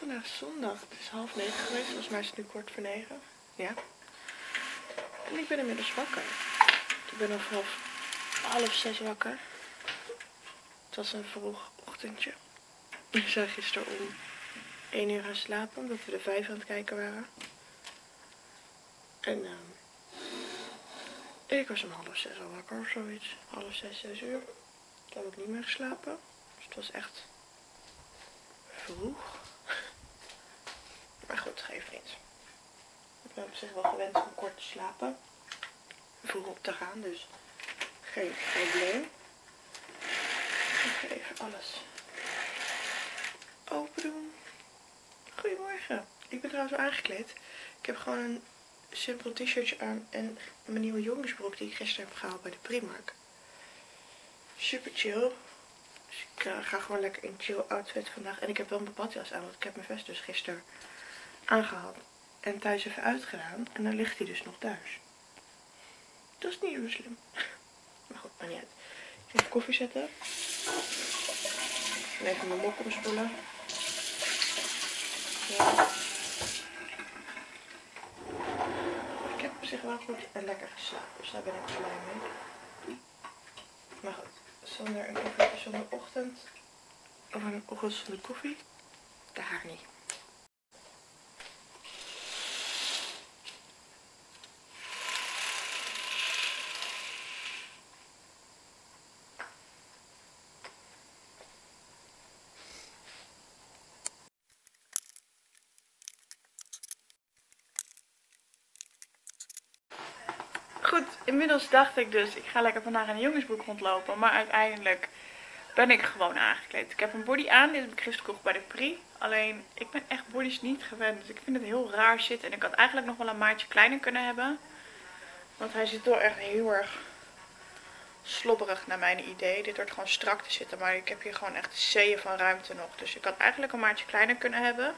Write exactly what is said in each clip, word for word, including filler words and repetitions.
vandaag zondag. Het is half negen geweest. Volgens mij is het nu kwart voor negen. Ja. En ik ben inmiddels wakker. Ik ben nog half, half zes wakker. Het was een vroeg ochtendje. We zijn gisteren om één uur gaan slapen. Omdat we de vijf aan het kijken waren. En uh, ik was om half zes al wakker of zoiets. Half zes, zes uur. Ik heb ook niet meer geslapen. Dus het was echt vroeg. Maar goed, geeft niet. Ik ben op zich wel gewend om kort te slapen. Vroeg op te gaan, dus geen probleem. Ik ga even alles open doen. Goedemorgen. Ik ben trouwens wel aangekleed. Ik heb gewoon een simpel t-shirtje aan en mijn nieuwe jongensbroek die ik gisteren heb gehaald bij de Primark. Super chill. Dus ik uh, ga gewoon lekker in chill outfit vandaag. En ik heb wel mijn badjas aan, want ik heb mijn vest dus gisteren aangehad. En thuis even uitgedaan. En dan ligt hij dus nog thuis. Dat is niet zo slim. Maar goed, maakt niet uit. Even koffie zetten. En even mijn mok omspoelen. Ja. Ik heb op zich wel goed en lekker geslapen. Dus daar ben ik blij mee. Maar goed, zonder een koffie, zonder ochtend. Of een ochtend zonder koffie. Daar niet. Goed, inmiddels dacht ik dus, ik ga lekker vandaag in een jongensbroek rondlopen. Maar uiteindelijk ben ik gewoon aangekleed. Ik heb een body aan, dit heb ik gisteren gekocht bij de Pri. Alleen, ik ben echt bodies niet gewend. Dus ik vind het heel raar zitten. En ik had eigenlijk nog wel een maatje kleiner kunnen hebben. Want hij zit wel echt heel erg slobberig naar mijn idee. Dit wordt gewoon strak te zitten. Maar ik heb hier gewoon echt zeeën van ruimte nog. Dus ik had eigenlijk een maatje kleiner kunnen hebben.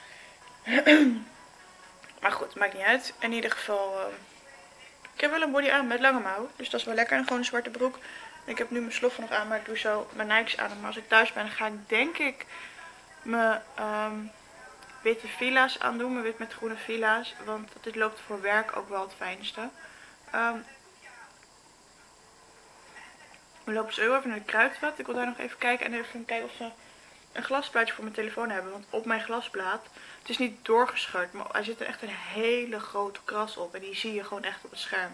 Maar goed, maakt niet uit. In ieder geval... Uh, Ik heb wel een body aan met lange mouw. Dus dat is wel lekker. En gewoon een zwarte broek. Ik heb nu mijn sloffen nog aan. Maar ik doe zo mijn Nike's aan. Maar als ik thuis ben, dan ga ik denk ik mijn um, witte fila's aandoen. Mijn wit met groene fila's. Want dit loopt voor werk ook wel het fijnste. Um, we lopen zo even naar de Kruidvat. Ik wil daar nog even kijken. En even kijken of ze een glasplaatje voor mijn telefoon hebben. Want op mijn glasplaat, het is niet doorgescheurd, maar er zit er echt een hele grote kras op. En die zie je gewoon echt op het scherm.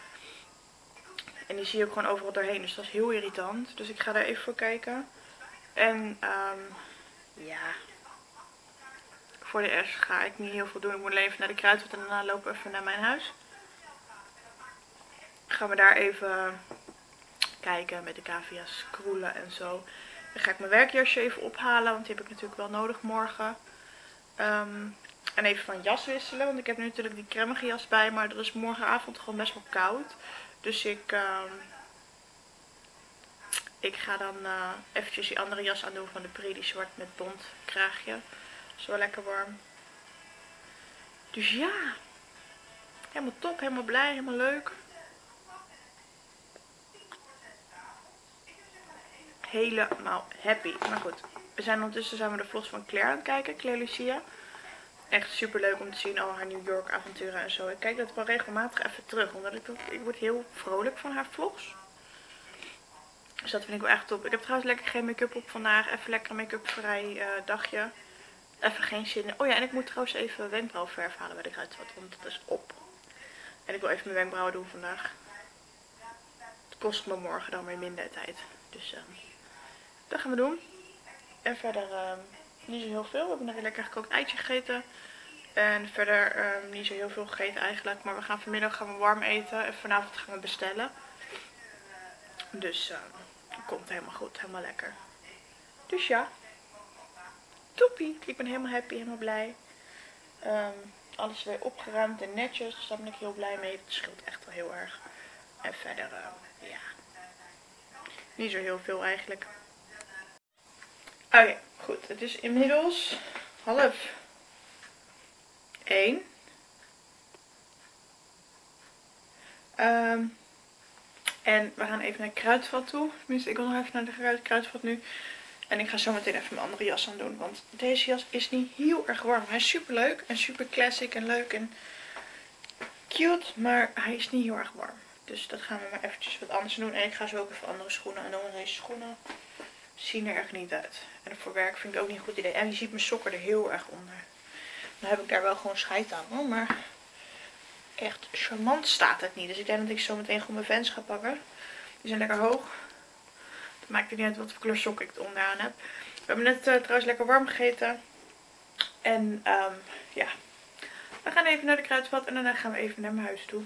En die zie je ook gewoon overal doorheen. Dus dat is heel irritant. Dus ik ga daar even voor kijken. En um, ja, voor de rest ga ik niet heel veel doen. Ik moet alleen even naar de Kruidvat en daarna lopen we even naar mijn huis. Gaan we daar even kijken met de cavia's, kroelen en zo. Dan ga ik mijn werkjasje even ophalen, want die heb ik natuurlijk wel nodig morgen. Um, en even van jas wisselen, want ik heb nu natuurlijk die cremmige jas bij, maar dat is morgenavond gewoon best wel koud. Dus ik, um, ik ga dan uh, eventjes die andere jas aandoen van de Pri, die zwart met bont kraagje. Dat is wel lekker warm. Dus ja, helemaal top, helemaal blij, helemaal leuk. Helemaal happy. Maar goed, we zijn ondertussen zijn we de vlogs van Claire aan het kijken, Claire Lucia. Echt super leuk om te zien, al haar New York avonturen en zo. Ik kijk dat wel regelmatig even terug, omdat ik, ik word heel vrolijk van haar vlogs. Dus dat vind ik wel echt top. Ik heb trouwens lekker geen make-up op vandaag. Even lekker een make-up vrij uh, dagje. Even geen zin in. Oh ja, en ik moet trouwens even wenkbrauwverf halen bij de Kruidvat, want dat is op. En ik wil even mijn wenkbrauwen doen vandaag. Het kost me morgen dan weer minder tijd. Dus uh, dat gaan we doen. En verder uh, niet zo heel veel. We hebben nog een lekker gekookt eitje gegeten. En verder uh, niet zo heel veel gegeten eigenlijk. Maar we gaan vanmiddag gaan we warm eten. En vanavond gaan we bestellen. Dus uh, het komt helemaal goed. Helemaal lekker. Dus ja. Toppie. Ik ben helemaal happy. Helemaal blij. Um, alles weer opgeruimd en netjes. Dus daar ben ik heel blij mee. Het scheelt echt wel heel erg. En verder, uh, ja. Niet zo heel veel eigenlijk. Oké, okay, goed. Het is inmiddels half één. Um, en we gaan even naar Kruidvat toe. Tenminste, ik wil nog even naar de Kruidvat nu. En ik ga zo meteen even mijn andere jas aan doen. Want deze jas is niet heel erg warm. Hij is super leuk en super classic en leuk en cute. Maar hij is niet heel erg warm. Dus dat gaan we maar eventjes wat anders doen. En ik ga zo ook even andere schoenen aan doen. En deze schoenen zien er echt niet uit. En voor werk vind ik het ook niet een goed idee. En je ziet mijn sokken er heel erg onder. Dan heb ik daar wel gewoon scheid aan hoor. Maar echt charmant staat het niet. Dus ik denk dat ik zo meteen gewoon mijn Vans ga pakken. Die zijn lekker hoog. Het maakt het niet uit wat voor kleur sok ik het onderaan heb. We hebben net uh, trouwens lekker warm gegeten. En um, ja, we gaan even naar de kruidvat en daarna gaan we even naar mijn huis toe.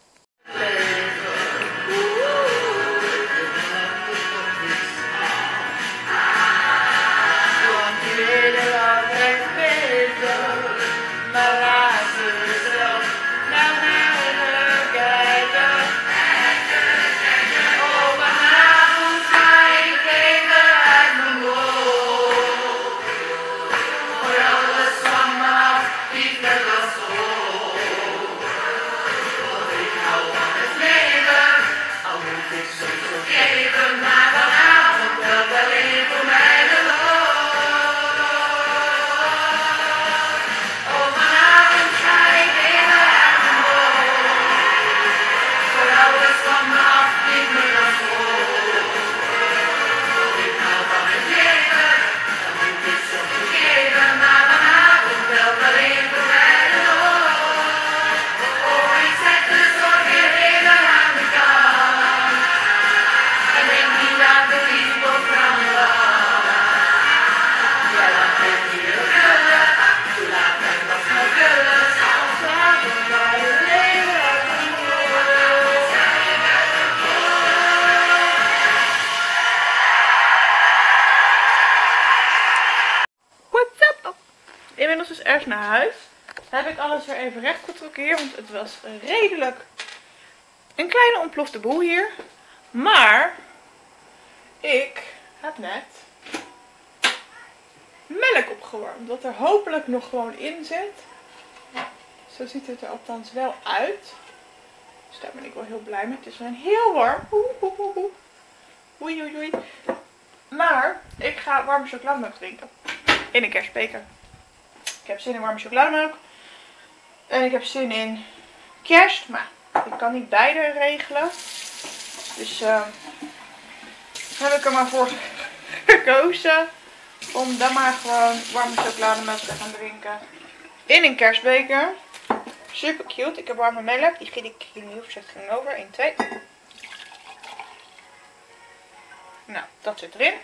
Inmiddels is Ers naar huis. Dan heb ik alles weer even recht getrokken hier. Want het was redelijk een kleine ontplofte boel hier. Maar ik heb net melk opgewarmd. Wat er hopelijk nog gewoon in zit. Zo ziet het er althans wel uit. Dus daar ben ik wel heel blij mee. Het is wel heel warm. Oei, oei, oei. Oei, oei, oei. Maar ik ga warme chocolademelk drinken. In een kerstbeker. Ik heb zin in warme chocolademelk. En ik heb zin in kerst. Maar ik kan niet beide regelen. Dus uh, heb ik er maar voor gekozen. Om dan maar gewoon warme chocolademelk te gaan drinken. In een kerstbeker. Super cute. Ik heb warme melk. Die giet ik hier nu voorzichtig over. één, twee. Nou, dat zit erin.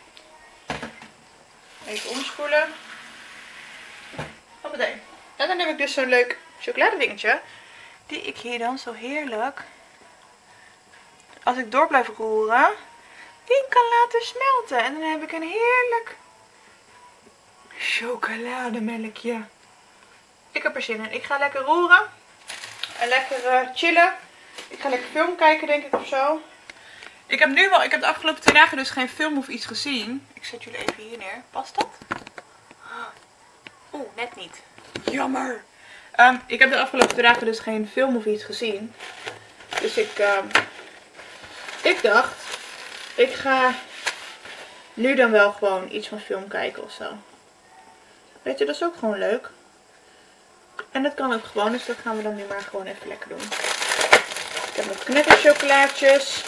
Even omspoelen. Hoppatee. En dan heb ik dus zo'n leuk chocoladedingetje. Die ik hier dan zo heerlijk, als ik door blijf roeren, die kan laten smelten. En dan heb ik een heerlijk chocolademelkje. Ik heb er zin in. Ik ga lekker roeren. En lekker uh, chillen. Ik ga lekker film kijken denk ik of zo. Ik heb nu wel, ik heb de afgelopen twee dagen dus geen film of iets gezien. Ik zet jullie even hier neer. Past dat? Oeh, net niet. Jammer. Um, ik heb de afgelopen twee dagen dus geen film of iets gezien. Dus ik, um, ik dacht, ik ga nu dan wel gewoon iets van film kijken of zo. Weet je, dat is ook gewoon leuk. En dat kan ook gewoon, dus dat gaan we dan nu maar gewoon even lekker doen. Ik heb nog knetterchocolaatjes.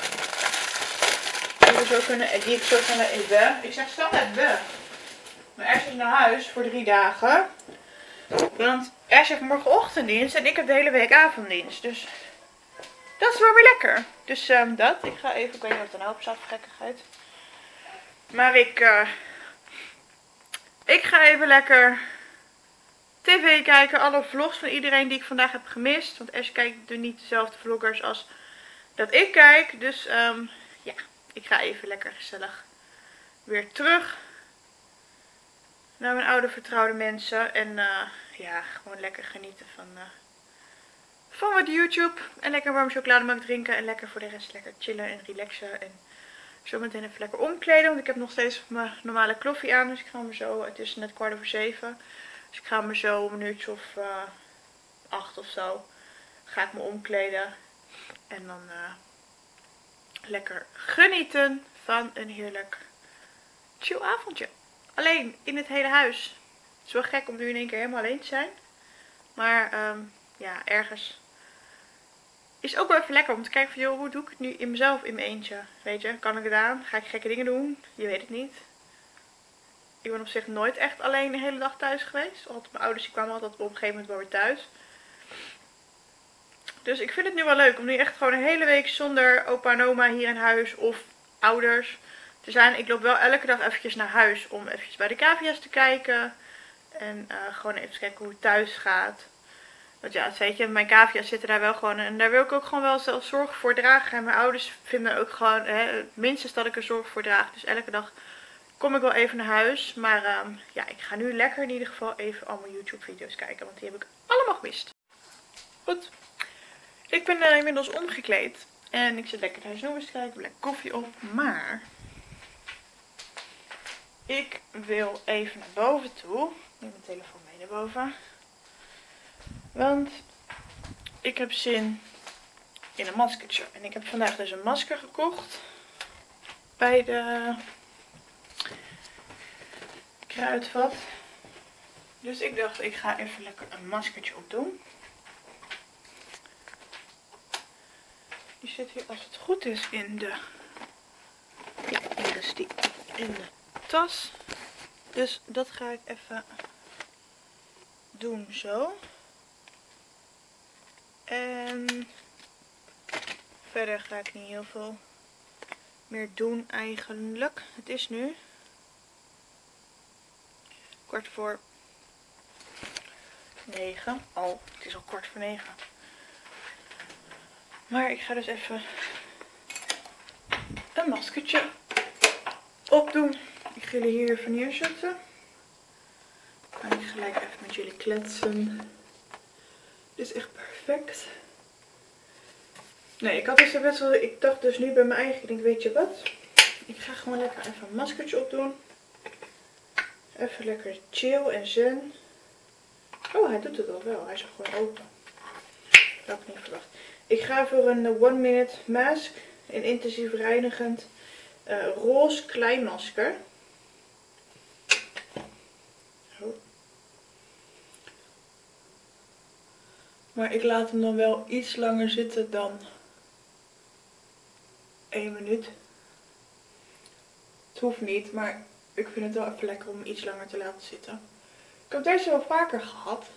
Die, we zo kunnen, die ik zo kan eten. Ik zeg standaard we. Maar Ers is naar huis voor drie dagen. Want Ers heeft morgenochtenddienst en ik heb de hele week avonddienst. Dus dat is wel weer lekker. Dus um, dat. Ik ga even, ik weet niet wat er nou op staat, gekkigheid. Maar ik, uh, ik ga even lekker tv kijken. Alle vlogs van iedereen die ik vandaag heb gemist. Want Ers kijkt er niet dezelfde vloggers als dat ik kijk. Dus um, ja, ik ga even lekker gezellig weer terug naar mijn oude vertrouwde mensen. En uh, ja, gewoon lekker genieten van, uh, van wat YouTube. En lekker warm chocolademelk drinken. En lekker voor de rest lekker chillen en relaxen. En zo meteen even lekker omkleden. Want ik heb nog steeds mijn normale kloffie aan. Dus ik ga me zo, het is net kwart over zeven. Dus ik ga me zo een minuutje of uh, acht of zo. Ga ik me omkleden. En dan uh, lekker genieten van een heerlijk chill avondje. Alleen in het hele huis. Het is wel gek om nu in één keer helemaal alleen te zijn. Maar um, ja, ergens is ook wel even lekker om te kijken van, joh, hoe doe ik het nu in mezelf in mijn eentje? Weet je, kan ik het aan? Ga ik gekke dingen doen? Je weet het niet. Ik ben op zich nooit echt alleen de hele dag thuis geweest. Altijd mijn ouders die kwamen altijd op een gegeven moment wel weer thuis. Dus ik vind het nu wel leuk om nu echt gewoon een hele week zonder opa en oma hier in huis of ouders te zijn. Ik loop wel elke dag eventjes naar huis om eventjes bij de cavia's te kijken. En uh, gewoon even te kijken hoe het thuis gaat. Want ja, weet je, mijn cavia's zitten daar wel gewoon. En daar wil ik ook gewoon wel zelf zorg voor dragen. En mijn ouders vinden ook gewoon hè, minstens dat ik er zorg voor draag. Dus elke dag kom ik wel even naar huis. Maar um, ja, ik ga nu lekker in ieder geval even al mijn YouTube video's kijken. Want die heb ik allemaal gemist. Goed. Ik ben uh, inmiddels omgekleed. En ik zit lekker naar snoepjes te kijken. Lekker koffie op. Maar ik wil even naar boven toe. Ik neem mijn telefoon mee naar boven. Want ik heb zin in een maskertje. En ik heb vandaag dus een masker gekocht. Bij de Kruidvat. Dus ik dacht, ik ga even lekker een maskertje opdoen. Die zit hier als het goed is in de... Ja, hier is die. In de tas. Dus dat ga ik even doen zo. En verder ga ik niet heel veel meer doen eigenlijk. Het is nu kwart voor negen. Oh, het is al kwart voor negen. Maar ik ga dus even een maskertje opdoen. Ik ga jullie hier even neerzetten. Dan kan ik gelijk even met jullie kletsen. Dit is echt perfect. Nee, ik had dus best wel. Ik dacht dus nu bij mijn eigen. Ik denk, weet je wat? Ik ga gewoon lekker even een maskertje opdoen. Even lekker chill en zen. Oh, hij doet het al wel. Hij is al gewoon open. Dat had ik niet verwacht. Ik ga voor een one minute mask. Een intensief reinigend uh, roze klein masker. Zo. Maar ik laat hem dan wel iets langer zitten dan één minuut. Het hoeft niet, maar ik vind het wel even lekker om iets langer te laten zitten. Ik heb deze wel vaker gehad.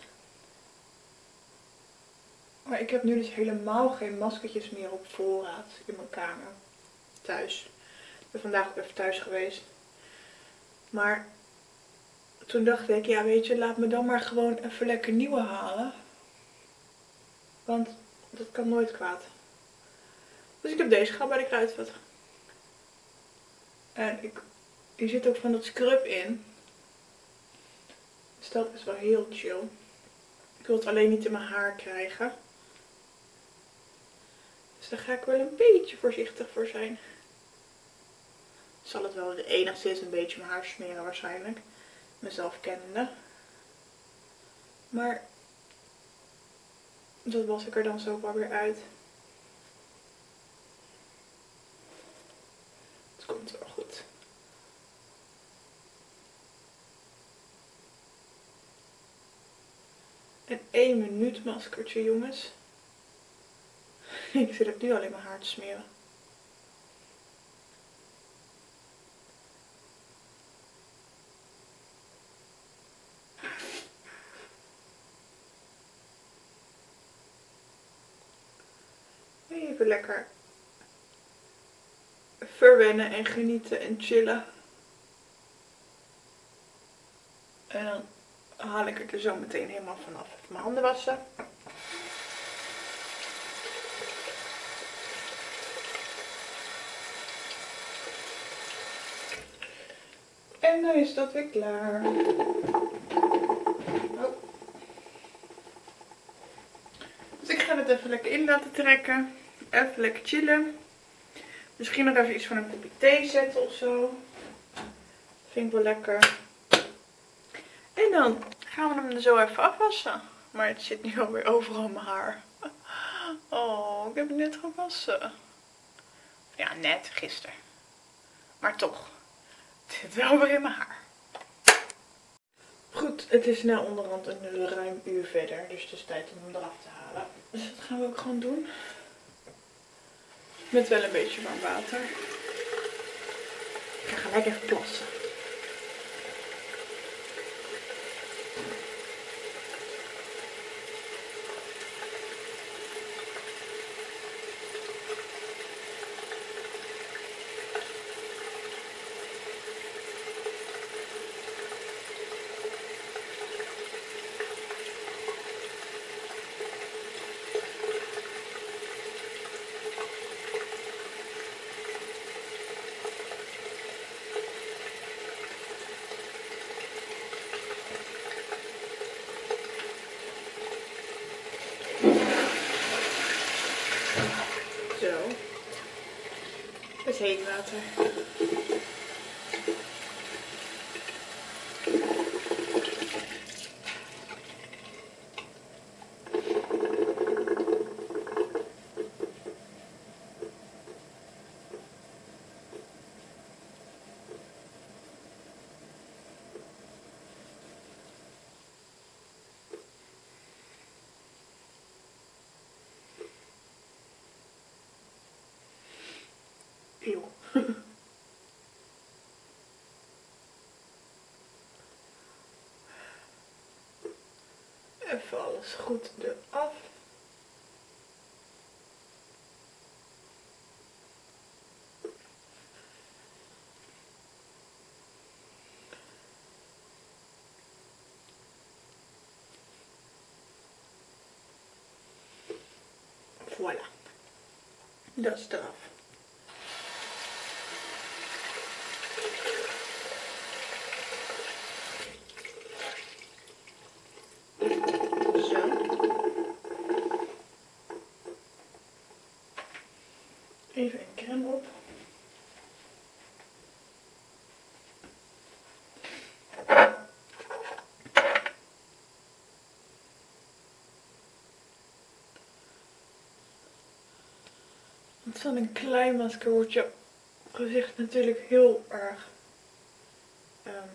Maar ik heb nu dus helemaal geen maskertjes meer op voorraad in mijn kamer. Thuis. Ik ben vandaag ook even thuis geweest. Maar toen dacht ik, ja weet je, laat me dan maar gewoon even lekker nieuwe halen. Want dat kan nooit kwaad. Dus ik heb deze gehad bij de Kruidvat. En ik, hier zit ook van dat scrub in. Dus dat is wel heel chill. Ik wil het alleen niet in mijn haar krijgen. Dus daar ga ik wel een beetje voorzichtig voor zijn. Zal het wel enigszins een beetje mijn haar smeren waarschijnlijk. Mezelf kennende. Maar dat was ik er dan zo wel weer uit. Het komt wel goed. Een één minuut maskertje, jongens. Ik zit ook nu alleen mijn haar te smeren. Even lekker verwennen en genieten en chillen. En dan haal ik het er zo meteen helemaal vanaf. Even mijn handen wassen. En dan is dat weer klaar. Oh. Dus ik ga het even lekker in laten trekken. Even lekker chillen. Misschien nog even iets van een kopje thee zetten of zo. Vind ik wel lekker. En dan gaan we hem er zo even afwassen. Maar het zit nu alweer overal in mijn haar. Oh, ik heb het net gewassen. Ja, net, gisteren. Maar toch. Het zit wel weer in mijn haar. Goed, het is na onderhand een ruim uur verder. Dus het is tijd om hem eraf te halen. Dus dat gaan we ook gewoon doen. Met wel een beetje warm water. Ik ga gelijk even plassen. Zo. Het is heet water. Eeuw. Even alles goed eraf. Voilà. Dat is eraf. Even een crème op. Want van een klein masker wordt je gezicht natuurlijk heel erg um,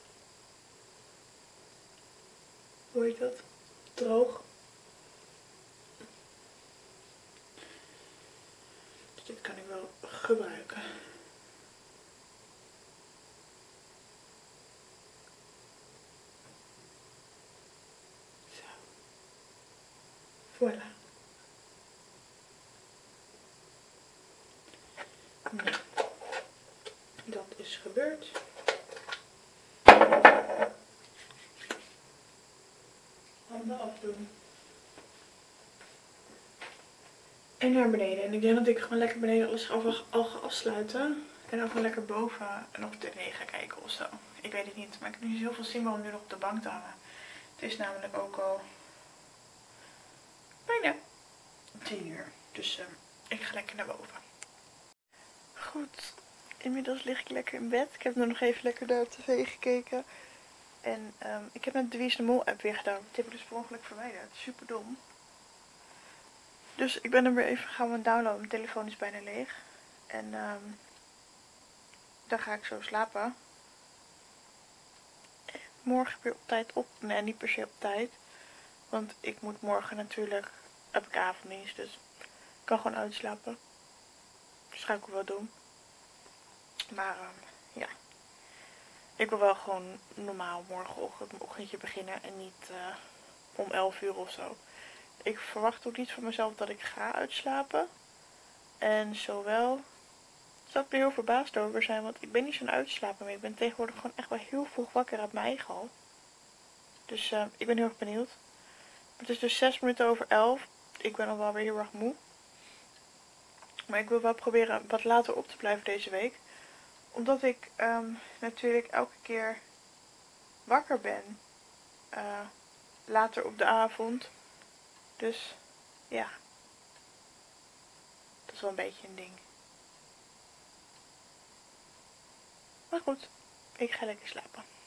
hoe heet dat? Droog. Dus dit kan ik wel gebruiken. Zo. Voilà. Nou, dat is gebeurd. Handen afdoen. En naar beneden. En ik denk dat ik gewoon lekker beneden alles al ga afsluiten. En dan gewoon lekker boven en op de tv ga kijken of zo. Ik weet het niet. Maar ik heb nu heel veel zin om nu nog op de bank te hangen. Het is namelijk ook al bijna tien uur. Dus uh, ik ga lekker naar boven. Goed. Inmiddels lig ik lekker in bed. Ik heb nog even lekker naar de tv gekeken. En um, ik heb net de Wie is de Mol app weer gedaan. Die heb ik dus per ongeluk verwijderd. Super dom. Dus ik ben er weer even gaan downloaden. Mijn telefoon is bijna leeg. En um, dan ga ik zo slapen. En morgen weer op tijd op. Nee, niet per se op tijd. Want ik moet morgen natuurlijk, heb ik avonddienst. Dus ik kan gewoon uitslapen. Dat ga ik ook wel doen. Maar um, ja. Ik wil wel gewoon normaal morgenochtend mijn ochtendje beginnen. En niet uh, om elf uur of zo. Ik verwacht ook niet van mezelf dat ik ga uitslapen. En zowel zou ik er heel verbaasd over zijn. Want ik ben niet zo'n uitslaper meer. Ik ben tegenwoordig gewoon echt wel heel vroeg wakker uit mijn eigen al. Dus uh, ik ben heel erg benieuwd. Het is dus zes minuten over elf. Ik ben al wel weer heel erg moe. Maar ik wil wel proberen wat later op te blijven deze week. Omdat ik um, natuurlijk elke keer wakker ben. Uh, later op de avond. Dus ja. Dat is wel een beetje een ding. Maar goed, ik ga lekker slapen.